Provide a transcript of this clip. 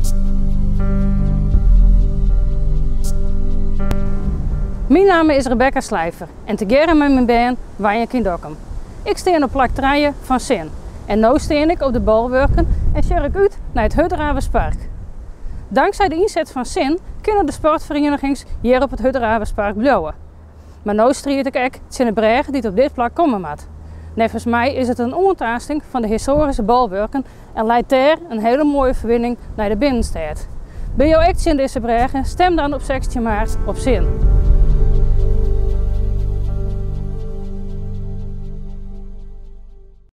Mijn naam is Rebecca Slijver en together met mijn band Waaienk in Dokkum. Ik sta op plak 3 van Sin en nu sta ik op de bolwerken en share ik uit naar het Hutteravenspark. Dankzij de inzet van Sin kunnen de sportverenigingen hier op het Hutteravenspark blijven. Maar nu strijd ik ook tegen de bregen die op dit plak komen moet. Nevens mij is het een ontasting van de historische bolwerken en leidt daar een hele mooie verbinding naar de binnenstad. Ben je ook in deze bregen? Stem dan op 16 maart op Sin.